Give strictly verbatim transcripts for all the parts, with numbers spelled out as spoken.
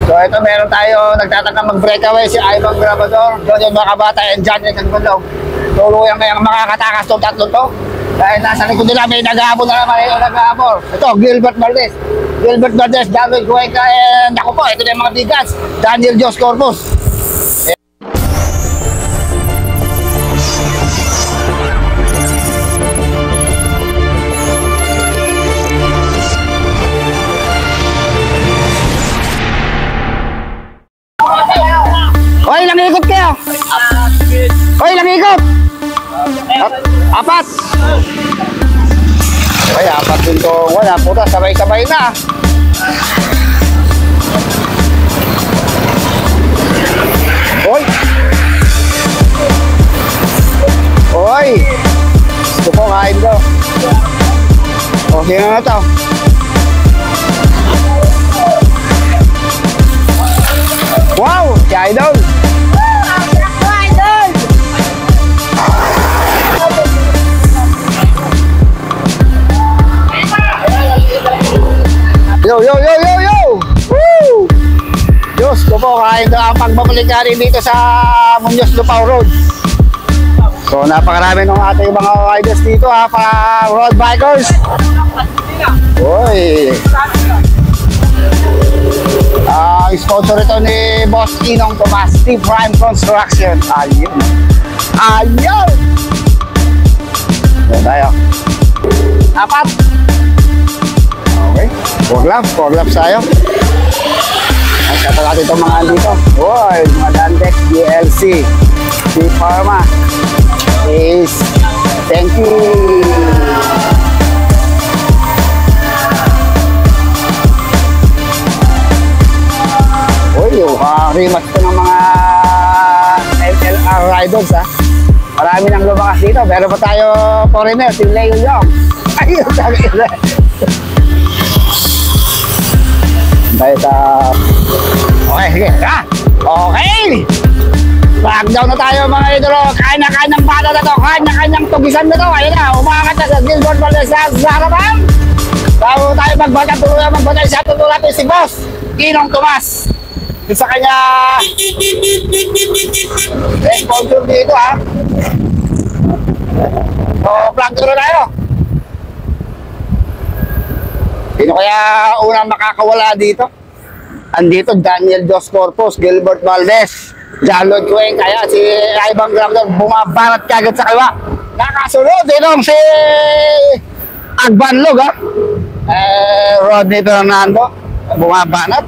So ito meron tayo nagtataka mag-breakaway si Ivan Grabador, doon yung mga kabata and John Rick Nagbalog. Tuluyan kayang makakatakas itong tatlo to. Dahil nasa likod nila may nag-aabol na naman yung nag-aabol. Ito, Gilbert Valdez. Gilbert Valdez, David Cuenca, and ako po, ito na yung mga bigas. Daniel Dios Corpus. Hoy, ilang ikot kayo? Hoy, ilang ikot? Apat. Ay, apat din to. Wala, puta, sabay-sabay na. Hoy. Hoy. Gusto ko, kain ko. Okay na na to. Wow, si Idol. Yo, yo, yo, yo, yo! Woo! Diyos ko po, kain na ang pagbabalik natin dito sa Muñoz Lupao Road. So, napakarami ng ating mga riders dito ha, para road bikers. Uy! Ang uh, sponsor ito ni Boss Inong Tomas, T-Prime Construction. Ayun! Ayun! Yan tayo. Apat! Okay, four laps, four laps tayo. At kata natin itong mga dito. Uy, mga Dandex, G L C, T-Pharma, is, thank you. Uy, yung uh, rematch ko ng mga L L R riders ha. Marami nang lumakas dito, pero pa tayo foreigner, si Leo Young. Ayun, sabi nila. Tayo sa... Okay, sige. Ah! Okay! Lockdown na tayo mga idolo. Kain na kain ng bata na to. Kain na kain ng tugisan na to. Ayun na, umakat na sa Gilbert Valdez sa harapan. Bago tayo magbata, tuloy magbata sa tuloy natin si Boss Inong Tomas. Sa kanya... sponsor dito ha. So, vlog tuloy tayo. Sino kaya unang makakawala dito? Andito, Daniel Dios Corpus, Gilbert Valdez, John Rick Cuenca, kaya si Ivan Grabador bumabanat kagad sa kaliwa. Nakasunod din si Agbanlog ha. Eh, Rodney Fernando, bumabanat.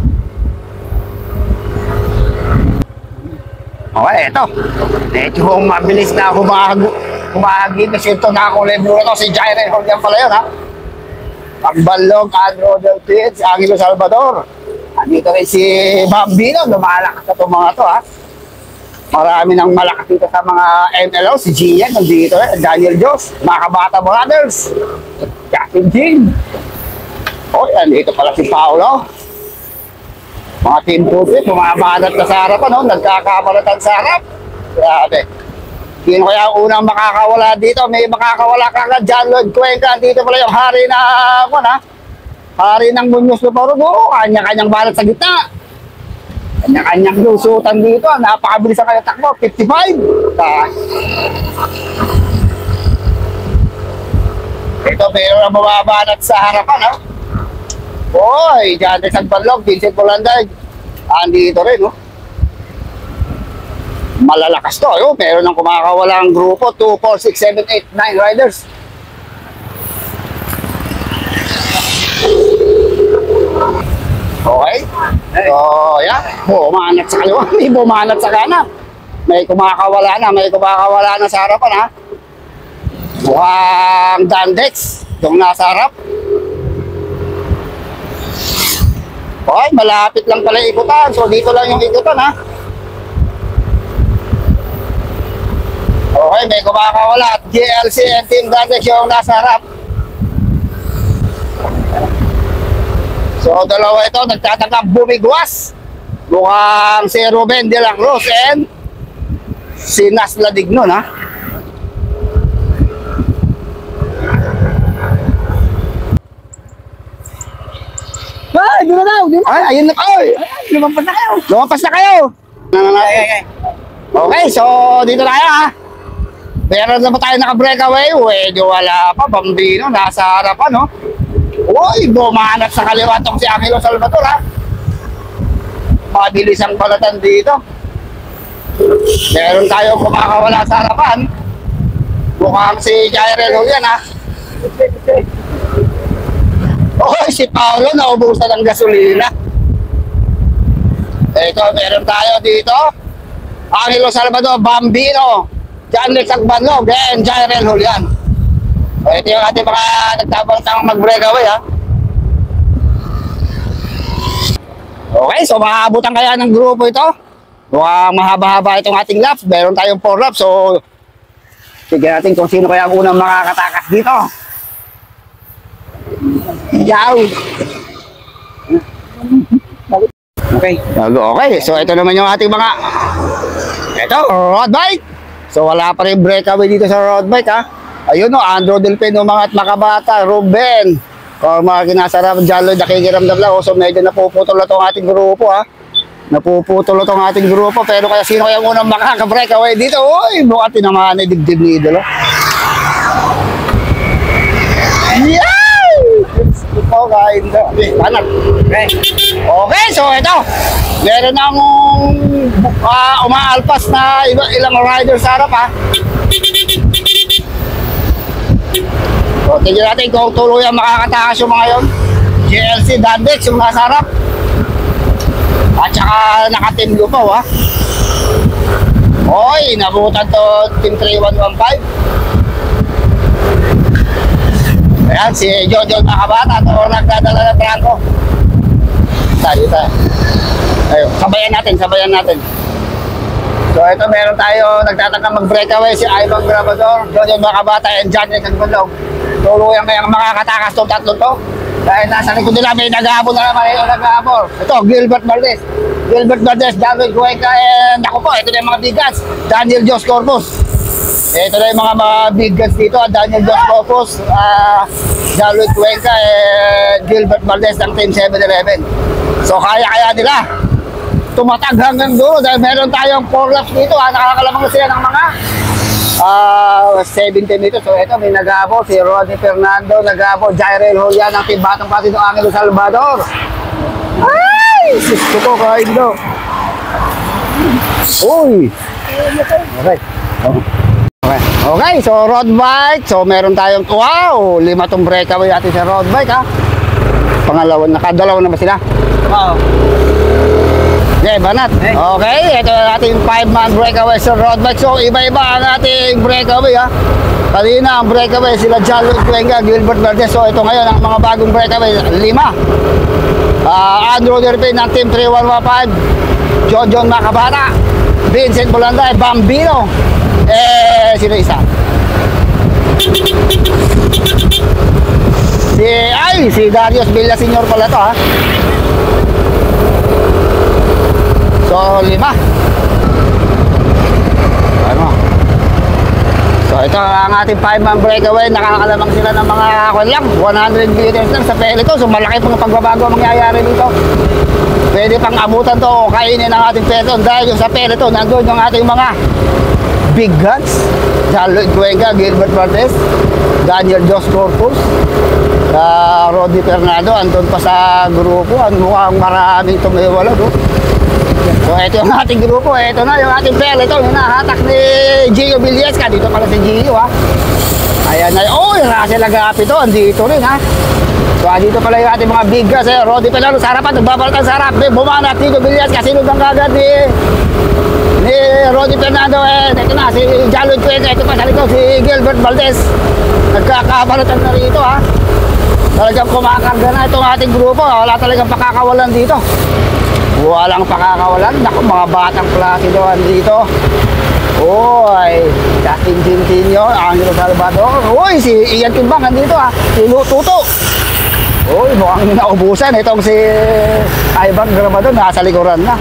Okay, ito. Medyo mabilis na humahagin kasi ito na akong lebro na to. Si Jairen Julian pala yun ha. Agbanlog, Andrew Del Piz, Angelo Salvador. Andito rin si Bambino, lumalakas na itong mga to ha. Marami nang malakas dito sa mga M L O, si Gian, nandito rin, Daniel Dios, mga Kabata Brothers, Justin Jean. O, andito pala si Paolo. Mga team pupit, bumabanat na sa harapan, no? Nagkakabalatan sa harap. Grabe. Sino kaya unang makakawala dito? May makakawala kagad John Rick Cuenca. Dito pala yung hari na, ano na, hari ng Muñoz Lupao Road. Oo, kanya-kanyang balat sa gitna. Kanya-kanyang lusutan dito. Napakabilis ang kanyang takbo. fifty-five. Ito, mayroon na bumabanat sa harapan, ha? Boy, John Rick Nagbalog, Vincent Polanday. Andito rin, no? Malalakas to, oh. Meron ng kumakawalang grupo, two, four, six, seven, eight, nine riders. Okay? So, yeah. Bumanat sa kaliwa, may bumanat sa kanan. May kumakawala na, may kumakawala na sa harapan, ha? Mukhang Dandex, yung nasa harap. Okay, malapit lang pala ikutan. So, dito lang yung ikutan, ha? Okay, may kumakawala at G L C and Team Dandex yung nasa harap. So, dalawa ito, nagtatanggap bumigwas. Mukhang si Ruben de la Cruz and si Nas Ladignon, ha? Ay, doon na daw. Ay, ayun na. Ay, lumampas na kayo. Lumampas na kayo. Okay, so dito tayo ha. Meron na ba tayo naka-breakaway? Medyo wala pa. Bambino, nasa harapan, no? Uy, bumanat sa kaliwa tong si Angelo Salvador, ha? Mabilis ang balatan dito. Meron tayo kumakawala sa harapan. Mukhang si Jairel Julian, ha? Uy, si Paolo, naubusan ng gasolina. Ito, meron tayo dito. Angelo Salvador, Bambino, John Lex Agbanlog, and Jairel Julian. So, ito yung ating mga nagtabaltang mag-breakaway, ha. Okay, so makaabutan kaya ng grupo ito. Mukhang mahaba-haba itong ating laps. Meron tayong four laps, so tignan natin kung sino kaya ang unang makakatakas dito. Yaw! Okay. Okay, so ito naman yung ating mga ito, road bike. So wala pa rin breakaway dito sa road bike, ha. Ayun o, Andrew Delpino, mga at makabata, Ruben, o mga kinasarap, Jaloy, nakikiramdam lang. So medyo napuputol na itong ating grupo, ha. Napuputol na itong ating grupo. Pero kaya sino kaya unang makaka-breakaway dito? Uy, mukhang tinamaan na dibdib ni Idolo. Yay! Ito kain na. Panak. Okay. Okay, so ito. Meron ng uh, umaalpas na iba, ilang rider sa harap, ha. So, tignan natin kung tuloy ang makakatakas yung mga yun. G L C Dandex yung nasa harap. At saka naka-team lupaw, ha. Oy, nabutan to Team three one one five. Ayan, si John John Makabata, ito nagdadala ng trangko. Tayo tayo. Ayun, sabayan natin, sabayan natin. So ito meron tayo, nagtatangkang mag-breakaway si Ivan Grabador, John John Makabata, and John Lex Agbanlog. Tuluyan kayang makakatakas itong tatlong to. Dahil nasa likod nila may nag-aabol na naman yung nag-aabol. Ito, Gilbert Valdez. Gilbert Valdez, David Cuenca, and ako po, ito na yung mga big guns. Daniel Jos Corpus. Ito na yung mga, mga big guns dito. Daniel Jos Corpus, uh, David Cuenca, and Gilbert Valdez ng Team seven eleven. So kaya-kaya nila tumatag hanggang dulo dahil meron tayong four laps dito. Ha? Nakakalamang sila ng mga Uh, seventeen meters. So ito may nag-abo si Rodney Fernando, nag-abo Jairel Julian ng Team Batang Pati ng Angelo Salvador. Ay! Sisto ko kain do. Uy! Okay. Okay. Okay, so road bike. So meron tayong, wow! Lima tong breakaway natin sa road bike, ha. Pangalawa, nakadalawa na ba sila? Wow. Okay, banat. Okay, ito ang ating five man breakaway sa road bike. So, iba-iba ang ating breakaway, ha. Kanina ang breakaway sila Jaloy Cuenca, Gilbert Valdez. So, ito ngayon ang mga bagong breakaway, lima. Uh, Andrew Derpin ng Team three one one five, John John Makabata, Vincent Bolanday, Bambino. Eh, sino isa? Si, ay, si Darius Villaseñor pala to, ha. So, lima. Ano? So, ito ang ating five man breakaway. Nakakalamang sila ng mga kwan lang, one hundred meters lang sa peloton. So, malaki pang pagbabago ang mangyayari dito. Pwede pang abutan to o kainin ang ating peloton. Dahil yung sa peloton, nandun yung ating mga big guns. Jaloy Cuenca, Gilbert Valdez, Daniel Jos Corpus, uh, Rodney Fernando. Andun pa sa grupo. Ang mukhang maraming tumiwala, no? So ito yung ating grupo, ito na yung ating peloton, yung nahatak ni Gio Villesca. Dito pala si Gio, ha. Ayan na, oh, yung Russell Agapi to, andito rin, ha. So dito pala yung ating mga big guys, eh. Rodney Fernando sa harapan, nagbabalatan sa harap, bumanat Gio Villesca, sinundan kagad ni ni Rodney Fernando, eh. Ito na, si Jaloy Cuenca, ito pa sa likod, si Gilbert Valdez. Nagkakabalatan na rito, ha. Talagang kumakarga na itong ating grupo, wala talagang pakakawalan dito. Walang pakakawalan. Naku, mga batang klase doon dito. Uy, Justin Tintinio, Angelo Salvador. Uy, si Ian Timbang nandito, ha. Si Tuto. Uy, mukhang naubusan. Itong si Ivan Grabador, nasa likuran na.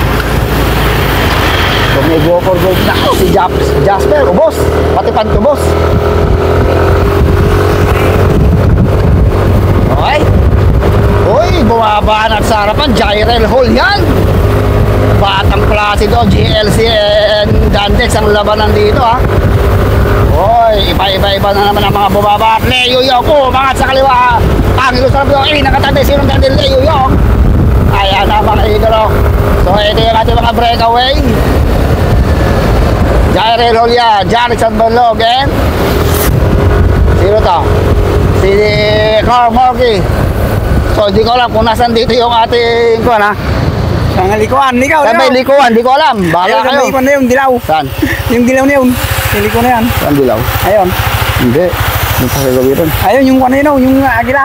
Kung may go for gold na, si Jasper, ubos. Pati pantubos. Okay. Uy, bumabanat sa harapan, Gyrel Hall yan. Batang klase do, G L C and Dandex ang labanan dito ha. Hoy, iba-iba-iba na naman ang mga bumabanat. Leo Yung, oh, mga sa kaliwa. Angelo Salvador, eh, nakatanda sinong dati Leo Yung. Ayan na mga idolo. So ito yung ating mga breakaway. Gyrel Hall yan, Jackson Balog and sino to? Si Carl Morky. So hindi ko alam kung nasan dito yung ating kuwan ha. Sa likuan, ikaw. Saan ba yung likuan? Hindi ko alam. Bahala Ayun, kayo. may ikon na yung dilaw. Saan? Yung dilaw na yun. Yung liko na yan. Saan dilaw? Ayun. Hindi. Hindi pa sa gawiran. Ayun, yung ano yun, yung agila.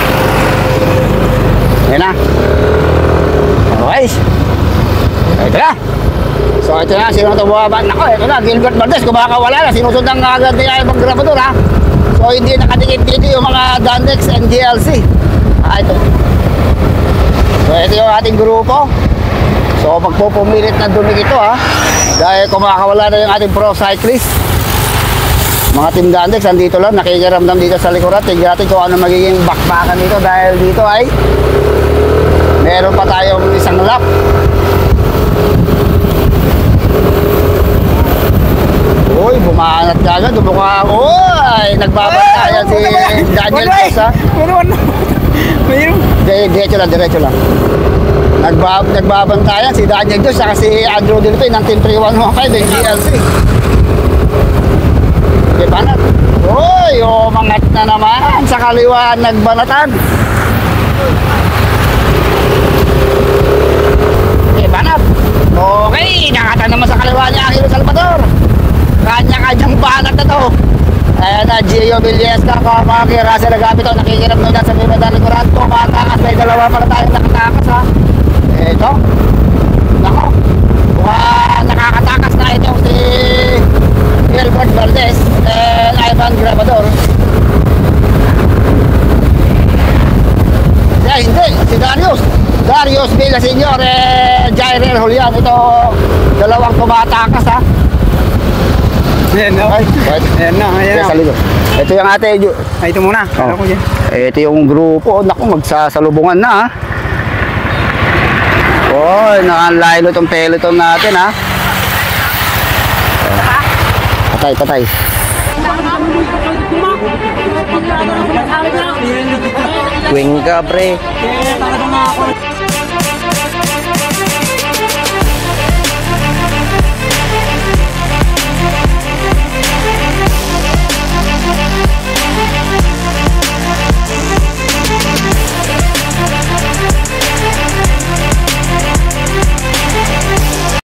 Ayan na. Okay. Ito na. So ito na. Sino ito buwaban? Nako, ito na. Gilbert Valdez. Kumakawala na. Sinusundan nga agad niya yung grabador ha. So hindi nakadikit dito yung mga Dandex and G L C. Ah, ito. So ito yung ating grupo. So magpupumilit na dumig ito ha. Dahil kumakawala na yung ating pro cyclist. Mga team Dandex andito lang, nakikiramdam dito sa likuran. Tignan natin kung ano magiging bakbakan dito. Dahil dito ay meron pa tayong isang lap. Uy, bumanat ka agad. Bumukha. Uy, nagbabantayan si Daniel Cruz ha. Meron. Meron. Diretso lang, diretso lang. Nagbab nagbabantayan si Daniel Cruz saka si Andrew Delpin ng Team three one one five ng G L C. Okay, banat. Uy, umangat na naman sa kaliwa nagbanatan. Okay, banat. Okay, nakata naman sa kaliwa niya Angelo Salvador. Kanya-kanyang banat na to. Ayan na, Gio Villesca, Kamaki, Russell Agapit ito, nakikiram nyo dyan sa Viva Dalicuran. Tumatakas, may dalawa pala tayong nakatakas ha. Ito. Nako. Mukhang nakakatakas na itong si Gilbert Valdez and Ivan Grabador. Yeah, hindi. Si Darius. Darius Villaseñor eh, Gyrel Hall yan. Ito, dalawang tumatakas ha. Ayan na. Ay, right. Ayan na, ayan Kaya na. sa likod. Ito yung ate. Ay, ito muna. Ano ko dyan? Ito yung grupo. Naku, magsasalubungan na ha. Oy, nakalaylo itong peloton natin ha. Patay, patay. Wing ka, pre. Eh, talaga nga ako.